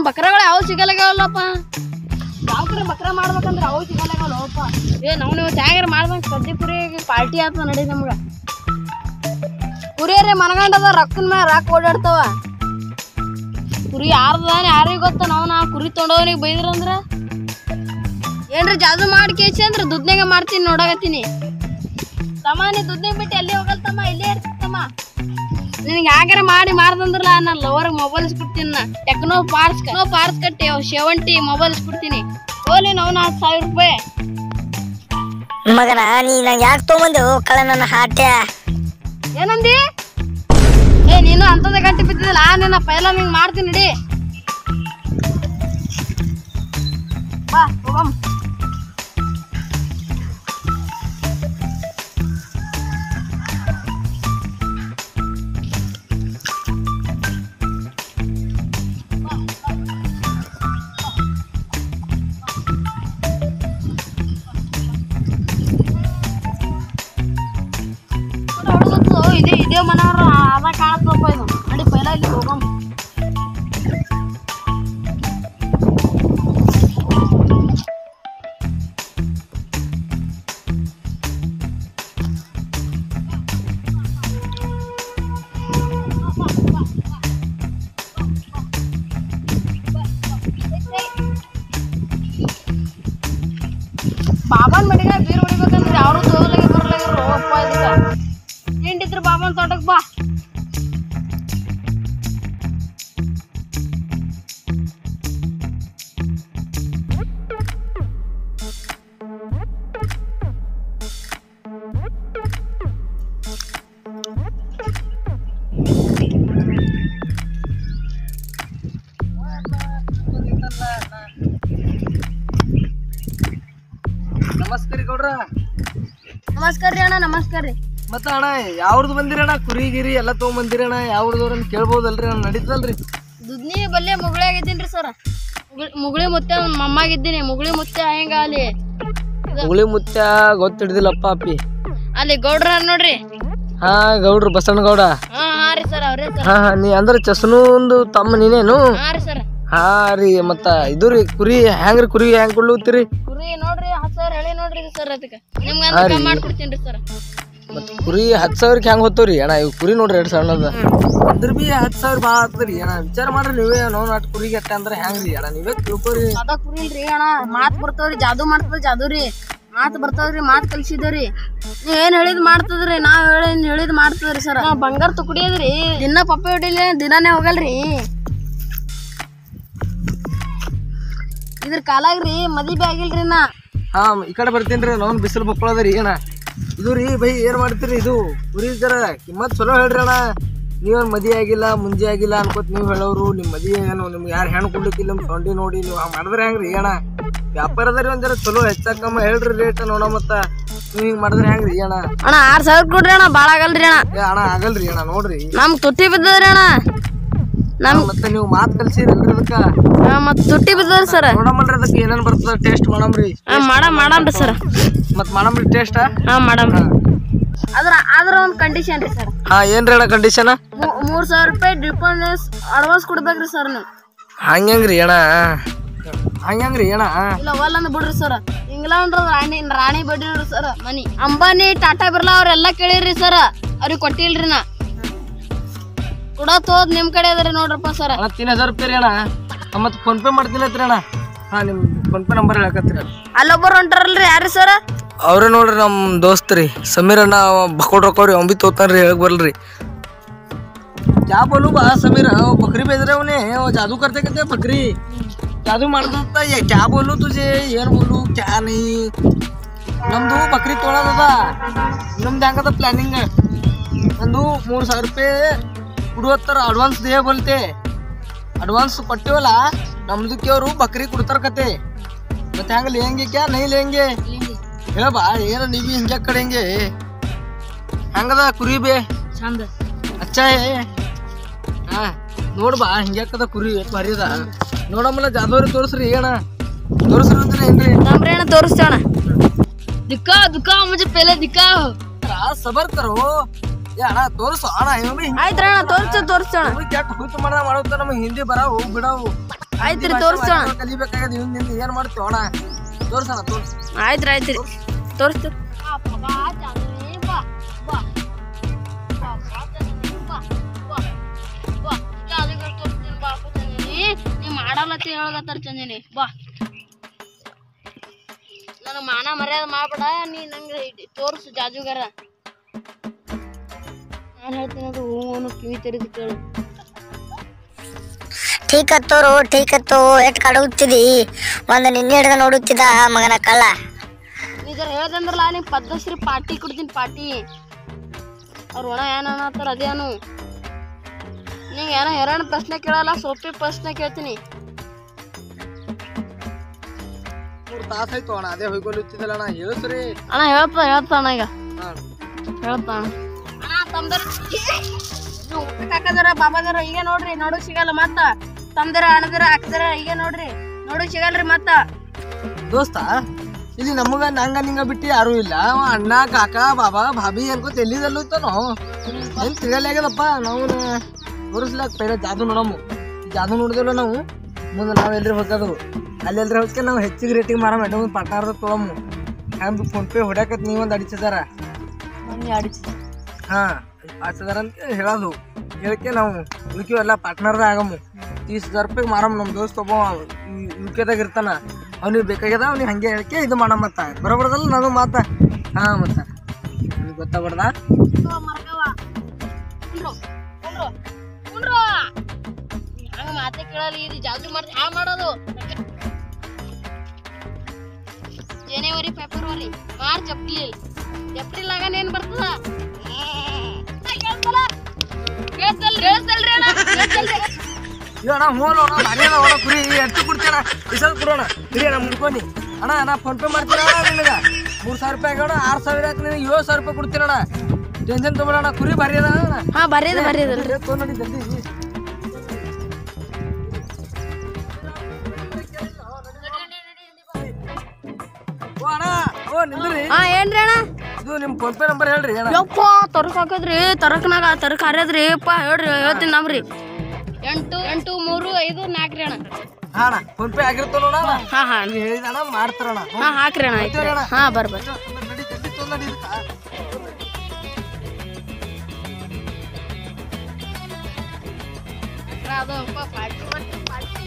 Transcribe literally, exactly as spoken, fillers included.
ಬಕ್ರಗಳು ಯಾವ ಸಿಗಲ್ಲಾಗ್ಯಾವಲ್ಲಪ್ಪ ಯಾವ ಕಡೆ ಬಕ್ರ ಮಾಡ್ಬೇಕಂದ್ರೆ ಅವು ಸಿಗಲ್ಲಾಗಲ್ಲಪ್ಪ ಏ ನಾವು ನೀವು ತ್ಯಾಗಾರ ಮಾಡ್ಬೇಕು ಸದ್ಯ ಕುರಿ ಪಾರ್ಟಿ ಆತ ನಡಿ ನಮ್ಗ ಕುರಿಯರೇ ಮನಗಂಡದ ರೊಕ್ಕನ ಮ್ಯಾಲ ರೊಕ್ಕ ಓಡಾಡ್ತಾವ ಕುರಿ ಯಾರ್ದಾನ ಯಾರಿಗೆ ಗೊತ್ತ ನಾವು ನಾ ಕುರಿ ತೊಗೊಂಡವನಿಗೆ ಬೈದ್ರಂದ್ರ ಏನ್ರಿ ಜಾದು ಮಾಡಿ ಕೇಸಿ ಅಂದ್ರೆ ದುಡ್ನಾಗ ಮಾಡ್ತೀನಿ ನೋಡಾಕತ್ತೀನಿ ತಮ್ಮ ನೀ ದುಡ್ನಾಗ ಬಿಟ್ಟು ಎಲ್ಲಿ ಹೋಗಲ್ತಮ್ಮ ಇಲ್ಲೇ ಇರ್ತಮ್ಮ ನಿನಗೆ ಯಾಗಾರ ಮಾಡಿ ಮಾಡ್ದಂದ್ರಲ್ಲ ನಾನು ಲವರ್ಗೆ ಮೊಬೈಲ್ ಇಸ್ಬಿಡ್ತೀನಿ ನಾ ಟೆಕ್ನೋ ಪಾರ್ಸ್ ನೋ ಪಾರ್ಸ್ ಕಟ್ಟಿ ಸೆವೆಂಟಿ ಮೊಬೈಲ್ ಇಸ್ಬಿಡ್ತೀನಿ ಓಲಿ ನಾವು ನಾಲ್ಕು ಸಾವಿರ ರೂಪಾಯಿ ಮಗನ ನೀ ನಂಗೆ ಯಾಕೆ ತೊಗೊಂಬಂದೆ ಕಳ ನನ್ನ ಹಾಟ್ಯ ಏನಂದಿ ಏ ನೀನು ಅಂತದ ಗಂಟೆ ಬಿದ್ದಿಲ್ಲ ನಿನ್ನ ಪೈಲ ನಿಂಗೆ ಮಾಡ್ತೀನಿ ನಡಿ ಬಾ ಹೋಗಮ್ಮ ಇದೇ ಇದೇ ಮನೆಯವ್ರ ಅದ ಕಾಣತ್ತಪ್ಪ ಇದು ನಡಿ ಪೈಲ ಇಲ್ಲಿ ಹೋಗಮ್ಮ ಬಾಬಾನ್ ಮಡಿಗ ಬೀರ್ ಹೊಡಿಬೇಕಂದ್ರೆ ಯಾರು ತೋರ್ಲಾಗಿ ಬರ್ಲಾಗಿರೋ ಅಪ್ಪ ಇದಕ್ಕ ಹಿಂಡಿದ್ರು ಬಾಬಾನ್ ತೋಟಕ್ ಬಾ ನಮಸ್ಕಾರ ಗೌಡ್ರ ನಮಸ್ಕಾರ ರೀ ಅಣ್ಣ ನಮಸ್ಕಾರ ರೀ ಮತ್ತ ಅಣ್ಣ ಯಾವ್ದು ಬಂದಿರಣ್ಣ ಕುರಿ ಗಿರಿ ಎಲ್ಲ ತೊಗೊಂಬಂದಿರಣ್ಣ ಯಾವ್ದವ್ರ ಕೇಳ್ಬೋದಲ್ರಿ ನಾನು ನಡೀತಲ್ರಿ ದುದ್ನಿ ಬಲ್ಲೆ ಮುಗುಳಿ ಆಗಿದ್ದೀನಿ ಸರ್ ಮುಗುಳಿ ಮುತ್ತೆ ಮಮ್ಮಾಗಿದ್ದೀನಿ ಮುಗುಳಿ ಮುತ್ತೆ ಹೆಂಗ ಅಲ್ಲಿ ಮುಗುಳಿ ಮುತ್ಯ ಗೊತ್ತಿಡ್ದಿಲ್ಲಪ್ಪ ಅಪ್ಪಿ ಅಲ್ಲಿ ಗೌಡ್ರ ನೋಡ್ರಿ ಹಾ ಗೌಡ್ರು ಬಸಣ್ಣ ಗೌಡ ಹಾ ಹಾ ರೀ ಸರ್ ಅವ್ರೇ ಸರ್ ಹಾ ಹಾ ನೀ ಅಂದ್ರ ಚಸ್ನು ಒಂದು ತಮ್ಮ ನೀನೇನು ಹಾ ರೀ ಸರ್ ಹಾ ರೀ ಮತ್ತ ಇದು ರೀ ಕುರಿ ಹೆಂಗ್ರಿ ಕುರಿ ಹೆಂಗ್ ಕೊಳ್ಳುತ್ತೀರಿ ಕುರಿ ನೋಡ್ರಿ ಹತ್ತು ಸಾವಿರ ಹೇಳಿ ನೋಡ್ರಿ ಸರ್ ಅದಕ್ಕೆ ನಿಮ್ಗೆ ಅಂದ್ರೆ ಮಾಡ್ಕೊಡ್ತೀನಿ ಸರ್ ಮತ್ತ ಕುರಿ ಹತ್ತು ಸಾವಿರಕ್ಕೆ ಹೆಂಗ್ ಹೋಗ್ತವ್ರಿ ಅಣ್ಣ ಇವ್ ಕುರಿ ನೋಡ್ರಿ ಎರಡು ಸಣ್ಣದ ಅದ್ರ ಬಿ ಹತ್ತು ಸಾವಿರ ಭಾಳ ಆಗ್ತದ್ರಿ ಅಣ್ಣ ವಿಚಾರ ಮಾಡ್ರಿ ನೀವೇ ನೋವು ನಾಟ್ ಕುರಿಗೆ ಅಟ್ಟ ಅಂದ್ರೆ ಹೆಂಗ್ರಿ ಅಣ್ಣ ನೀವೇ ತಿಳ್ಕೊರಿ ಅದ ಕುರಿ ಇಲ್ರಿ ಅಣ್ಣ ಮಾತು ಬರ್ತಾವ್ರಿ ಜಾದು ಮಾಡ್ತದ ಜಾದು ರೀ ಮಾತು ಬರ್ತಾವ್ರಿ ಮಾತು ಕಲ್ಸಿದವ್ರಿ ನೀವ್ ಏನ್ ಹೇಳಿದ್ ಮಾಡ್ತದ್ರಿ ನಾವ್ ಹೇಳಿ ಹೇಳಿದ್ ಮಾಡ್ತದ್ರಿ ಸರ್ ಬಂಗಾರ ತುಕಡಿಯದ್ರಿ ದಿನ ಪಪ್ಪೆ ಹೊಡಿಲಿ ದಿನಾನೇ ಹೋಗಲ್ರಿ ಇದ್ರ ಕಾಲಾಗ್ರಿ ಮದ್ವಿ ಆಗಿಲ್ರಿ ನಾ ಹಾ ಈ ಕಡೆ ಬರ್ತೀನಿ ರೀ ನಾವು ಬಿಸಿಲು ಬಕ್ಕೊಳ್ಳೋದ್ರಿ ಅಣ್ಣ ಇದು ರೀ ಬೈ ಏನ್ ಮಾಡ್ತೀರಿ ಇದು ಕುರಿ ಜರ ಕಿಮ್ಮತ್ ಚಲೋ ಹೇಳ್ರಿ ಅಣ್ಣ ನೀವೇನ್ ಮದಿ ಆಗಿಲ್ಲ ಮುಂಜೆ ಆಗಿಲ್ಲ ಅನ್ಕೋತ ನೀವ್ ಹೇಳೋರು ನಿಮ್ ಮದಿ ಏನು ನಿಮ್ಗೆ ಯಾರು ಹೆಣ್ಣು ಕೊಡ್ಲಿಕ್ಕಿಲ್ಲ ನಿಮ್ ಸೊಂಡಿ ನೋಡಿ ನೀವು ಮಾಡಿದ್ರೆ ಹೆಂಗ್ರಿ ಅಣ್ಣ ವ್ಯಾಪಾರದಾರಿ ಒಂದ್ ಜರ ಚಲೋ ಹೆಚ್ಚಾಕಮ್ಮ ಹೇಳ್ರಿ ರೇಟ್ ನೋಡ ಮತ್ತ ನೀವ್ ಹಿಂಗ್ ಮಾಡಿದ್ರೆ ಹೆಂಗ್ರಿ ಅಣ್ಣ ಅಣ್ಣ ಆರ್ ಸಾವಿರ ಕೊಡ್ರಿ ಅಣ್ಣ ಬಾಳ ಆಗಲ್ರಿ ಅಣ್ಣ ಏ ಅಣ್ಣ ಆಗಲ್ರಿ ಅಣ್ಣ ನೋಡ್ರಿ ನಮ್ ತುಟ್ಟಿ ಬಿದ್ದದ್ರಿ ಅಣ್ಣ ನಮ್ ಮತ್ತೆ ನೀವು ಮಾತ್ ಕಲ್ಸಿರಲ್ರಿ ಅದಕ್ಕ ಮತ್ ತುಟ್ಟಿ ಬಿದ್ದದ್ರಿ ಸರ್ ನೋಡಮಲ್ರಿ ಅದಕ್ಕೆ ಏನೇನ್ ಬರ್ತದ ಟೇಸ್ಟ್ ಮಾಡಮ್ರಿ ಮಾಡ ಮಾಡಮ್ರಿ ಸರ್ ಮತ್ ಮಾಡಮ್ರಿ ಟೇಸ್ಟ್ ಹಾ ಮಾಡಮ್ರಿ ಅದ್ರ ಅದ್ರ ಒಂದ್ ಕಂಡೀಷನ್ ರೀ ಸರ್ ಹಾ ಏನ್ರಿ ಅಣ್ಣ ಕಂಡೀಷನ್ ಮೂರ್ ಸಾವಿರ ರೂಪಾಯಿ ಡಿಪಾಸಿಟ್ ಅಡ್ವಾನ್ಸ್ ಕೊಡ್ಬೇಕ್ರಿ ಸರ್ ನೀವು ಹಂಗ್ರಿ ಅಣ್ಣ ಹಂಗ್ರಿ ಅಣ್ಣ ಇಲ್ಲ ಒಲ್ ಅಂದ್ ಬಿಡ್ರಿ ಸರ್ ಇಂಗ್ಲೆಂಡ್ ರಾಣಿ ರಾಣಿ ಬಡ್ಡಿ ಸರ್ ಮನಿ ಅಂಬಾನಿ ಟಾಟಾ ಬಿರ್ಲಾ ಅವ್ರೆಲ್ಲಾ ಕೇಳಿರ್ರಿ ಸರ್ ಅವ್ರಿಗೆ ಕೊಟ್ಟಿಲ್ರಿ ನಾ ಕೊಡತ್ ಹೋದ್ ನಿಮ್ ಕಡೆ ಅದ್ರಿ ನೋಡ್ರಪ್ಪ ಸರ್ तीन हजार ರೂಪಾಯಿ ರೀ ಅಣ್ಣ ಮತ್ ಫೋನ್ ಪೇ ಮಾಡ್ತೀನಿ ಅಣ್ಣ ಹಾ ನಿಮ್ ಫೋನ್ ಪೇ ನಂಬರ್ ಹೇಳಕತ್ತೀರ ಅಲ್ಲೊಬ್ಬರು ಹೊಂಟಾರಲ್ರಿ ಯಾರು ಸರ್ ಅವ್ರೇ ನೋಡ್ರಿ ನಮ್ ದೋಸ್ತ್ ರೀ ಸಮೀರ್ ಅಣ್ಣ ಬಕೋಡ್ ರೊಕ್ಕವ್ರಿ ಅವ್ನ್ ಬಿ ತೋತಾನ್ರಿ ಹೇಳಕ್ ಬರಲ್ರಿ क्या बोलू बा समीर बकरी बेच रहे उन्हें वो जादू करते करते बकरी जादू ಮಾಡ್ತಾ ये क्या बोलू तुझे ಏನ್ बोलू क्या नहीं ನಮ್ದು ಬಕರಿ ತೊಳದದ ನಮ್ದು ಹೆಂಗದ ಪ್ಲಾನಿಂಗ್ ನಂದು ಮೂರು ಸಾವಿರ ರೂಪಾಯಿ ಕೊಡುವತ್ತರ ಅಡ್ವಾನ್ಸ್ ದೇ ಬೋಲ್ತೆ ಅಡ್ವಾನ್ಸ್ ಕೊಟ್ಟಿವಲ್ಲ ನಮ್ದಕ್ಕೆ ಅವರು ಬಕರಿ ಕೊಡ್ತಾರ ಕತೆ ಮತ್ತೆ ಹೆಂಗ ಲೇಂಗೆ ಕ್ಯಾ ನೈ ಲೇಂಗೆ ಹೇಳ ಬಾ ಏನ ನೀವಿ ಹಿಂಗೆ ಕಡೆಂಗೆ ಹೆಂಗದ ಕುರಿ ಬೇ ಚಂದ ಅಚ್ಚ ಹಾ ನೋಡ್ ಬಾ ಹಿಂಗ್ಯಾಕದ ಕುರಿ ಭಾರಿ ಅದ ನೋಡಮ್ಮಲ್ಲ ಜಾದವ್ರಿ ತೋರಿಸ್ರಿ ಅಣ್ಣ ತೋರಿಸ್ರಿ ಅಂತಾನೆ ಏನ್ರಿ ನಮ್ರಿ ಅಣ್ಣ ತೋರಿಸ್ತೇವಣ ದಿಕ್ಕಾ ದಿಕ್ಕಾ ಮುझे पहले दिखा सबर करो ಏ ಅಣ್ಣ ತೋರಿಸು ಅಣ್ಣ ಇವ್ ಆಯ್ತ್ರ ಅಣ್ಣ ತೋರ್ಸ ತೋರ್ಸೋಣ ಕೆಟ್ಟ ಹುಚ್ಚು ಮಾಡ ಮಾಡುತ್ತ ನಮಗೆ ಹಿಂದಿ ಬರಾವು ಬಿಡವು ಆಯ್ತ್ರಿ ತೋರ್ಸೋಣ ಕಲಿಬೇಕಾಗದ ಇವ್ ಏನ್ ಮಾಡ್ತೀವಿ ಅಣ್ಣ ತೋರ್ಸೋಣ ತೋರ್ಸ ಆಯ್ತ್ರಿ ಆಯ್ತ್ರಿ ತೋರಿಸ್ತು ನೀ ಮಾಡಲ್ಲತ್ತಿ ಹೇಳಗತ್ತಾರ ಚಂದಿನಿ ಬಾ ನನಗೆ ಮಾನ ಮರ್ಯಾದೆ ಮಾಡ್ಬೇಡ ನೀ ನಂಗೆ ತೋರಿಸು ಜಾಜುಗಾರ ನಾನು ಹೇಳ್ತೀನಿ ಅದು ಹೂವನ್ನು ಕಿವಿ ತೆರೆದು ಕೇಳು ಠೀಕ್ ಹತ್ತೋರು ಠೀಕ್ ಹತ್ತು ಎಟ್ ಕಡುತ್ತಿದಿ ಒಂದು ನಿನ್ನೆ ಹಿಡ್ದು ನೋಡುತ್ತಿದ್ದ ಮಗನ ಕಳ್ಳ ನೀ ಜರ ಹೇಳ್ದಂದ್ರಲ್ಲ ನೀ ಪದ್ಮಶ್ರೀ ಪಾರ್ಟಿ ಕೊಡ್ತೀನಿ ಪಾರ್ಟಿ ಅವ್ರು ಒಣ ಏನ ಅನ್ನತ್ತಾರ ಅದೇನು ನಿಂಗೆ ಏನೋ ಎರಡು ಪ್ರಶ್ನೆ ಕೇಳಲ್ಲ ಸೋಪಿ ಪ್ರಶ್ನೆ ಕೇಳ್ತೀನಿ ಮೂರು ತಾಸು ಆಯ್ತು ಅಣ್ಣ ಅದೇ ಹೋಯ್ಕೊಳ್ಳುತ್ತಿದ್ದಲ್ಲ ಅಣ್ಣ ಹೇಳಿಸ್ರಿ ಅಣ್ಣ ಹೇಳ್ತಾ ಹೇಳ್ತಾ ಅಣ್ಣ ಈಗ ಹಾಂ ಹೇಳ್ತಾ ಅಣ್ಣ ಅಣ್ಣ ತಮ್ದರ ಊಟಕ್ಕೆ ಹಾಕದಾರ ಬಾಬಾದಾರ ಈಗ ನೋಡ್ರಿ ನೋಡು ಸಿಗಲ್ಲ ಮತ್ತ ತಮ್ದರ ಅಣ್ಣದರ ಹಾಕ್ದಾರ ಈಗ ನೋಡ್ರಿ ನೋಡು ಸಿಗಲ್ರಿ ಮತ್ತ ದೋಸ್ತ ಇಲ್ಲಿ ನಮಗ ನಂಗ ನಿಂಗ ಬಿಟ್ಟು ಯಾರು ಇಲ್ಲ ಅವ ಅಣ್ಣ ಕಾಕ ಬಾಬಾ ಭಾಬಿ ಅನ್ಕೋತ ಎಲ್ಲಿದಲ್ಲೂ ಇತ್ತಾನೋ ಎಲ್ಲಿ ತಿರ್ಗಲಾಗ್ಯದಪ್ಪ ನಾವು ತೋರಿಸ್ಲಾಕ ಪೈಲ ಜಾದು ನೋಡಮ್ಮು ಜಾದು ನೋಡಿದಲ್ಲ ನಾವು ಮುಂದೆ ನಾವು ಎಲ್ರಿ ಹೋಗೋದು ಅಲ್ಲಿ ಎಲ್ರಿ ಹೋಗ್ಕೆ ನಾವು ಹೆಚ್ಚಿಗೆ ರೇಟಿಗೆ ಮಾರ ಮೇಡಮ್ ಒಂದು ಪಟ್ಟಾರ್ದ ತೊಳಮ್ಮು ಹ್ಯಾಂಗ ಫೋನ್ ಪೇ ಹೊಡ್ಯಾಕತ್ ನೀವೊಂದು ಅಡಿಸಿದಾರ ಹಾಂ ಹಚ್ಚದಾರ ಅಂತ ಹೇಳೋದು ಹೇಳಕ್ಕೆ ನಾವು ಉಳ್ಕಿವೆಲ್ಲ ಪಾರ್ಟ್ನರ್ದ ಆಗಮ್ಮು ತೀಸ್ ಹಜಾರ್ ರೂಪಾಯಿಗೆ ಮಾರಮ್ಮ ನಮ್ಮ ದೋಸ್ತ ಒಬ್ಬ ಯು ಕೆದಾಗ ಇರ್ತಾನ ಅವ್ನಿಗೆ ಬೇಕಾಗ್ಯದ ಅವ್ನಿಗೆ ಹಂಗೆ ಹೇಳಕ್ಕೆ ಇದು ಮಾಡೋ ಮತ್ತ ಬರೋಬರದಲ್ಲ ನಾನು ಮಾತ ಹಾಂ ಮತ್ತ ನಿಮ್ಗೆ ಗೊತ್ತಾಗ್ಬಾರ್ದ ಹಂಗ ಮಾತೆ ಕೇಳಲ್ಲ ಇದು ಜಾಸ್ತಿ ಮಾಡ್ತಿ ಹ್ಯಾ ಮಾಡೋದು ಜನವರಿ ಫೆಬ್ರವರಿ ಮಾರ್ಚ್ ಏಪ್ರಿಲ್ ಏಪ್ರಿಲ್ ಆಗ ಏನ್ ಬರ್ತದ ಅಣ್ಣ ಹೋಣ ಭಾರಿ ಅದ ಒಣ ಕುರಿ ಎಷ್ಟು ಕೊಡ್ತೀರ ಇಸಲ್ ಕೊಡೋಣ ಕುರಿ ಅಣ್ಣ ಮುಡ್ಕೊಂಡು ಅಣ್ಣ ನಾ ಫೋನ್ ಪೇ ಮಾಡ್ತೀರ ನಿನಗೆ ಮೂರು ಸಾವಿರ ರೂಪಾಯಿ ಆಗೋಣ ಆರು ಸಾವಿರ ಹಾಕಿ ನಿನಗೆ ಏಳು ಸಾವಿರ ರೂಪಾಯಿ ಕೊಡ್ತೀರಣ್ಣ ಟೆನ್ಷನ್ ತೊಗೊಳೋಣ ಕುರಿ ಭಾರಿ ಅದ ಅಣ್ಣ ಹಾ ಬರೀದ ಬರೀದಲ್ರಿ ನೋಡಿ ಜಲ್ದಿ ಓ ಅಣ್ಣ ಓ ನಿಂದ್ರಿ ಹಾ ಏನ್ರಿ ಅಣ್ಣ ಇದು ನಿಮ್ಮ ಫೋನ್ ಪೇ ನಂಬರ್ ಹೇಳ್ರಿ ಅಣ್ಣ ಯಪ್ಪ ತರಕ್ ಹಾಕದ್ರಿ ತರಕ್ನಾಗ ತರಕ್ ಹರಿಯದ್ರಿ ಯಪ್ಪ ಹೇಳ್ರಿ ಹೇಳ್ತೀನಿ ನಂಬ್ರಿ ಎಂಟು ಎಂಟು ಮೂರು ಐದು ನಾಲ್ಕು ರೀ ಅಣ್ಣ ಹಾ ಅಣ್ಣ ಫೋನ್ ಪೇ ಆಗಿರ್ತಾವ ನೋಡ ಹಾ ಹಾ ನೀವು ಹೇಳಿದಣ್ಣ ಮಾಡ್ತಾರಣ್ಣ ಹಾ ಹಾಕ್ರಿ ಅಣ್ಣ ಆಯ್ತು ಹಾ ಬರ್ರಿ ಬರ್ರಿ ನಡಿ ಜಲ್ದಿ ತೊಗೊಂಡು ಇದಕ್ಕ ಅದು ಪಾರ್ಟಿ ಮಾಡ್ತೀನಿ ಪಾರ್ಟಿ